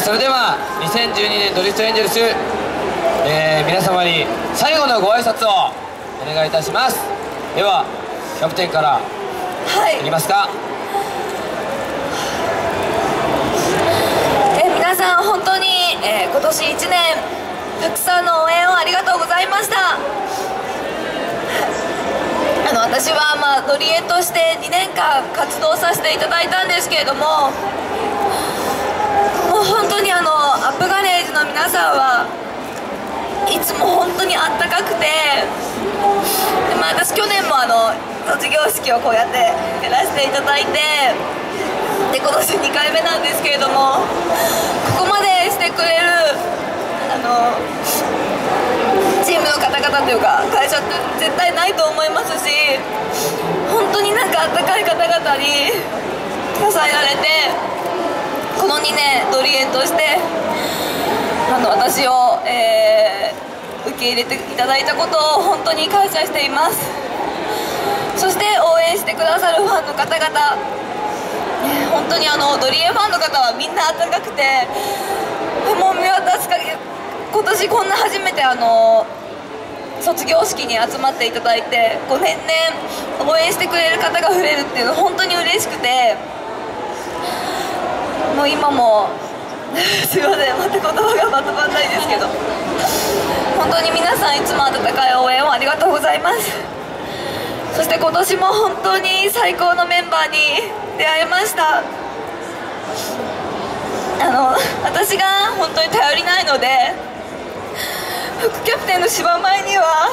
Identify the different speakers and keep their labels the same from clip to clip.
Speaker 1: それでは2012年ドリフトエンジェルス、皆様に最後のご挨拶をお願いいたします。ではキャプテンからいきますか。
Speaker 2: 皆さん本当に、今年1年たくさんの応援をありがとうございました。私は、ドリエとして2年間活動させていただいたんですけれども、もう本当にアップガレージの皆さんはいつも本当にあったかくて、で、私去年も卒業式をこうやってやらせていただいて、で今年2回目なんですけれども、ここまでしてくれるチームの方々というか会社って絶対ないと思いますし、本当になんかあったかい方々に支えられて、この2年ドリエンとして私を、受け入れていただいたことを本当に感謝しています。そして応援してくださるファンの方々、本当にドリエファンの方はみんな温かくて、もう見渡す限り今年こんな初めて卒業式に集まっていただいて、年々応援してくれる方が増えるっていうのは本当に嬉しくて、もう今もすいません、また言葉がまとまらないですけど、本当に皆さんいつも温かい応援をありがとうございます。そして今年も本当に最高のメンバーに出会いました。私が本当に頼りないので、副キャプテンの芝舞には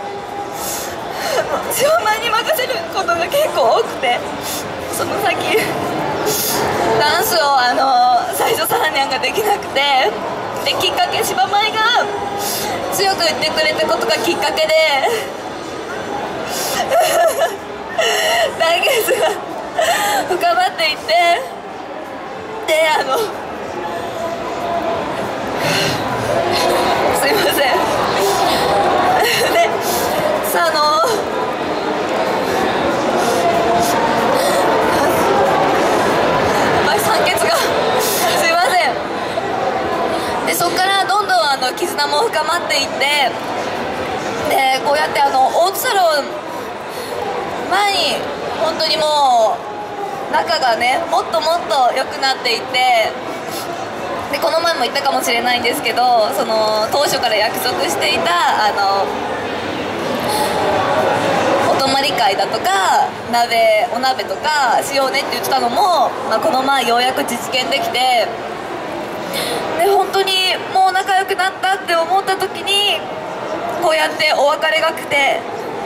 Speaker 2: 芝舞に任せることが結構多くて、その先ダンスを最初サラニャンができなくて、できっかけ芝舞が強く言ってくれたことがきっかけで来月が深まっていって、ですいませんでさ酸欠がすいません。でそこからどんどん絆も深まっていって、でこうやってオートサロン前に本当にもう仲がねもっともっと良くなっていって、でこの前も言ったかもしれないんですけど、当初から約束していたお泊まり会だとかお鍋とかしようねって言ってたのも、この前ようやく実現できて、で本当にもう仲良くなったって思った時にこうやってお別れが来て、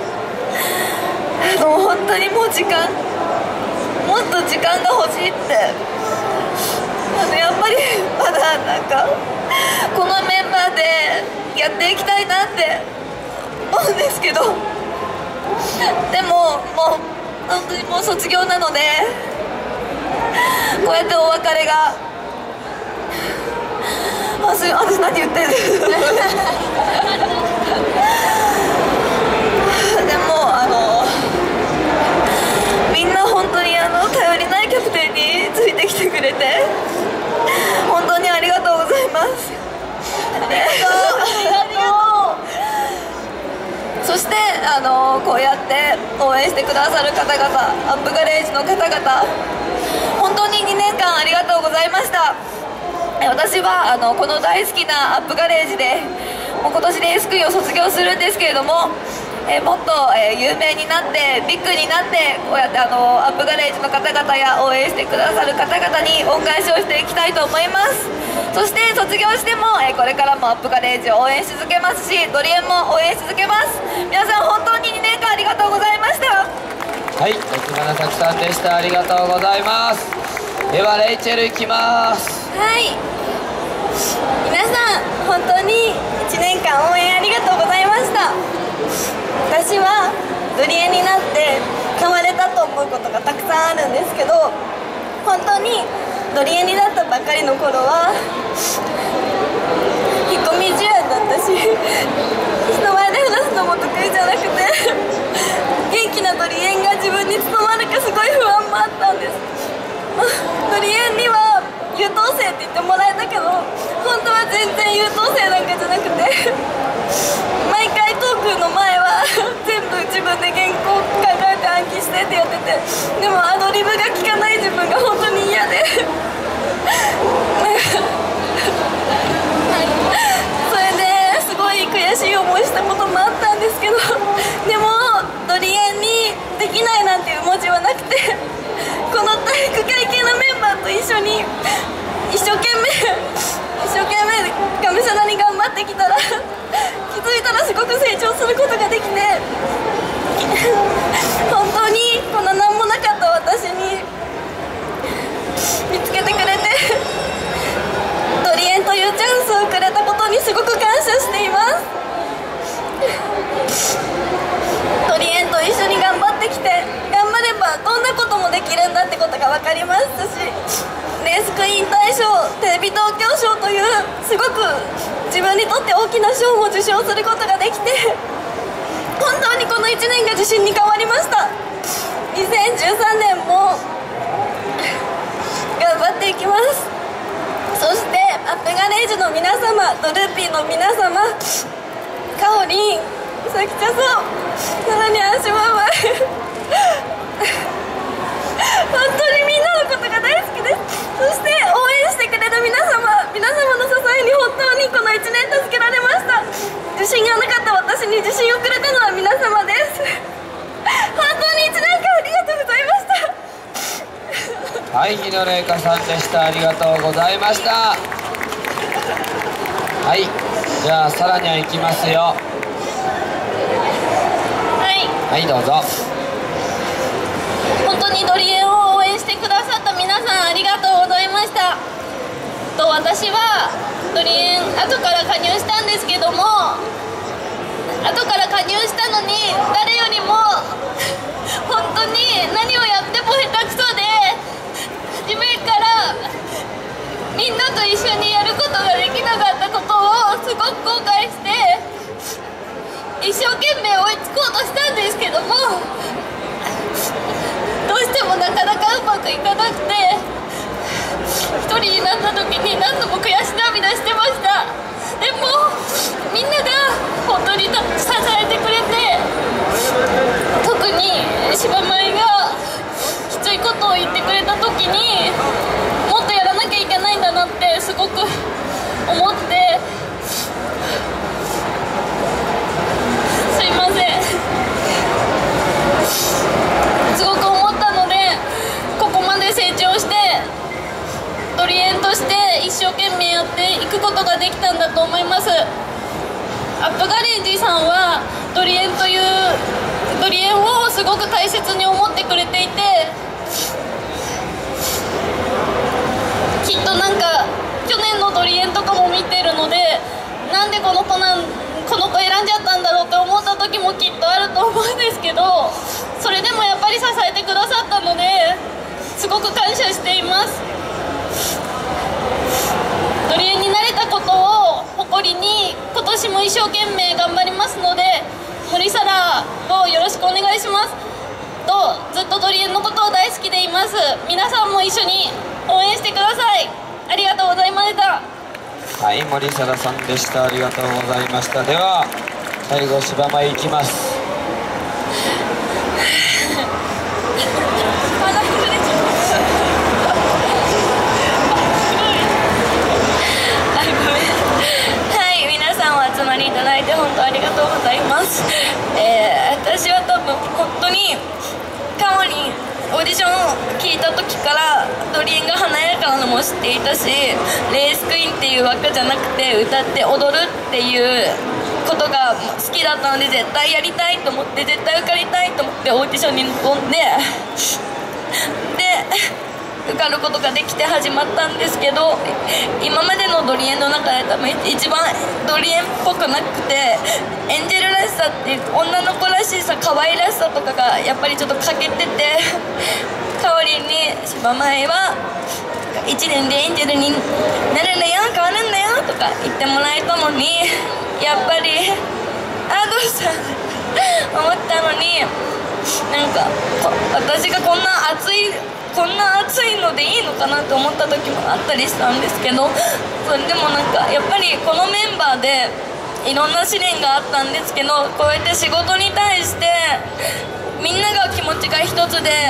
Speaker 2: もう本当にもうもっと時間が欲しいって、やっぱりまだなんかこのメンバーでやっていきたいなって思うんですけど、でももう本当にもう卒業なので、こうやってお別れが私何言ってるでもみんな本当に頼りないキャプテンについてきてくれて本当にありがとうございます。ありがとう。そしてこうやって応援してくださる方々、アップガレージの方々、本当に2年間ありがとうございました。私はこの大好きなアップガレージでもう今年で SQ を卒業するんですけれども、もっと有名になってビッグになって、こうやってアップガレージの方々や応援してくださる方々に恩返しをしていきたいと思います。そして卒業してもこれからもアップガレージを応援し続けますし、ドリエンも応援し続けます。皆さん本当に2年間ありがとうございました。
Speaker 1: はい、奥花咲さんでした。ありがとうございます。ではレイチェルいきます。
Speaker 2: はい、皆さん本当に1年間応援ありがとうございました。私はドリエになって変われたと思うことがたくさんあるんですけど、本当にドリエになったばかりの頃は引っ込み思案だったし、人前で話すのも得意じゃなくて、元気なドリエンが自分に務まるかすごい不安もあったんです。ドリエンには優等生って言ってもらえたけど、本当は全然優等生なんかじゃなくて、毎回トークの前は全部自分で原稿考えて暗記してってやってて、でもアドリブが効かない自分が本当に嫌でそれですごい悔しい思いしたこともあったんですけど、でもドリエンにできないなんていう文字はなくて、この体育会系のメンバーと一緒に一生懸命がむしゃらに頑張ってきたら、気づいたらすごく成長することができて、本当にこの何もなかった私に見つけてくれて、ドリエンというチャンスをくれたことにすごく感謝しています。ドリエンと一緒に頑張ってきて、頑張ればどんなこともできるんだってことが分かりましたし、レースクイーン大賞、テレビ東京賞というすごく自分にとって大きな賞も受賞することができて、本当にこの1年が自信に変わりました。2013年も頑張っていきます。そしてアップガレージの皆様、ドルーピーの皆様、かおりん、さきちゃさん、さらにあしまま本当にみんなのことが大好きです。そして応援してくれる皆様の支えに本当にこの1年助けられました。自信がなかった私に自信をくれたのは皆様です。本当に1年間ありがとうございました。
Speaker 1: はい、日野麗華さんでした。ありがとうございました。はい、じゃあさらにはいきますよ。はい、どうぞ。
Speaker 2: 本当にドリエンを応援してくださった皆さん、ありがとうございました。私はドリエン後から加入したんですけども、後から加入したのに誰よりも本当に何をやっても下手くそで、初めからみんなと一緒にやることができなかったことをすごく後悔して、一生懸命追いつこうとしたんですけども、どうしてもなかなかうまくいかなくて、一人になった時に何度も悔し涙してました。でもみんなが本当に支えてくれて、特に芝舞がきついことを言ってくれた時に、もっとやらなきゃいけないんだなってすごく思って、すいません、すごく思ったので、ここまで成長してドリエンとして一生懸命やっていくことができたんだと思います。アップガレージさんはドリエンをすごく大切に思ってくれていて、きっとなんか去年のドリエンとかも見てるので、なんでこの子選んじゃったんだろうって思った時もきっとあると思うんですけど、それでもやっぱり支えてくださったのですごく感謝しています。ドリエンになれたことを誇りに今年も一生懸命頑張りますので、森サラをよろしくお願いしますと、ずっとドリエンのことを大好きでいます。皆さんも一緒に応援してください。ありがとうございました。
Speaker 1: はい、森サラさんでした。ありがとうございました。では最後芝舞いきます。
Speaker 2: 集まりいただいて本当ありがとうございます。私は多分本当にカオリンオーディションを聞いた時からドリエンが華やかなのも知っていたし、レースクイーンっていう枠じゃなくて歌って踊るっていうことが好きだったので、絶対やりたいと思って、絶対受かりたいと思ってオーディションに臨んで、受かることができて始まったんですけど、今までのドリエンの中で多分一番ドリエンっぽくなくて、エンジェルらしさっていう女の子らしさ、可愛らしさとかがやっぱりちょっと欠けてて、かおりんに芝舞は1年でエンジェルになるんだよ、変わるんだよとか言ってもらえたのに、やっぱりどうした思ったのに、なんか私がこんな熱いこんな暑いのでいいのかなって思った時もあったりしたんですけど、それでもなんかやっぱりこのメンバーでいろんな試練があったんですけど、こうやって仕事に対してみんなが気持ちが一つで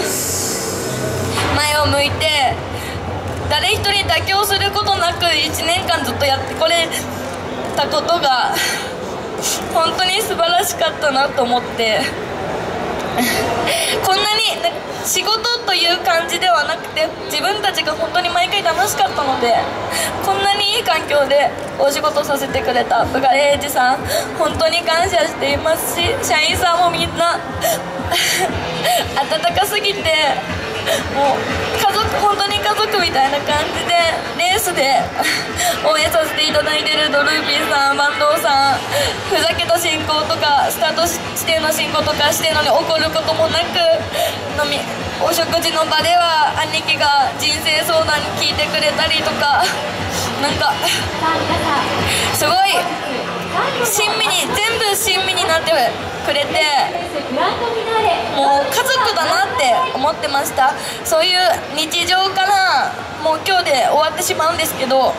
Speaker 2: 前を向いて、誰一人妥協することなく1年間ずっとやってこれたことが本当に素晴らしかったなと思って、こんなに仕事という感じではなくて自分たちが本当に毎回楽しかったので、こんなにいい環境でお仕事させてくれたプガレージさん、本当に感謝していますし、社員さんもみんな温かすぎて、もう家族、本当に家族みたいな感じでレースで応援させていただいているドルーピーさん、坂東さん、ふざけた進行とかスタート地点の進行とかしてるのに怒ることもなく、お食事の場では兄貴が人生相談に聞いてくれたりとか、なんかすごい親身に、全部親身になってくれて、もう家族だなって思ってました。そういう日常からもう今日で終わってしまうんですけど、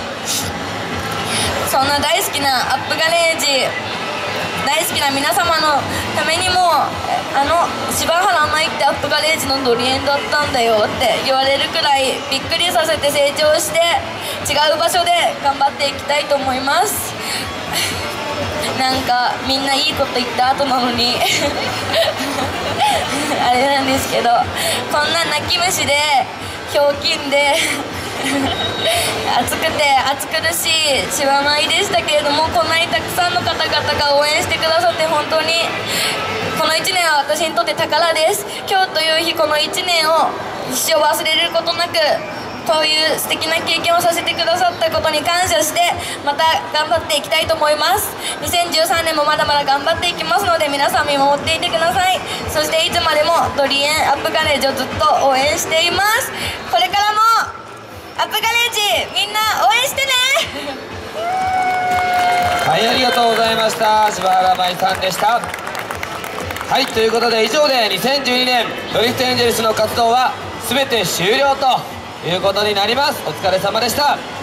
Speaker 2: そんな大好きなアップガレージ、大好きな皆様のためにも、柴原舞ってアップガレージのドリエンだったんだよって言われるくらいびっくりさせて成長して、違う場所で頑張っていきたいと思います。なんかみんないいこと言った後なのにあれなんですけど、こんな泣き虫でひょうきんで暑くて暑苦しい柴舞でしたけれども、こんなにたくさんの方々が応援してくださって本当にこの1年は私にとって宝です。今日という日、この1年を一生忘れることなく、こういう素敵な経験をさせてくださったことに感謝して、また頑張っていきたいと思います。2013年もまだまだ頑張っていきますので、皆さん見守っていてください。そしていつまでもドリエンアップガレージをずっと応援しています。これからもアップガレージみんな応援してね
Speaker 1: はい、ありがとうございました。柴原舞さんでした。はい、ということで以上で2012年ドリフトエンジェルスの活動は全て終了ということになります。お疲れ様でした。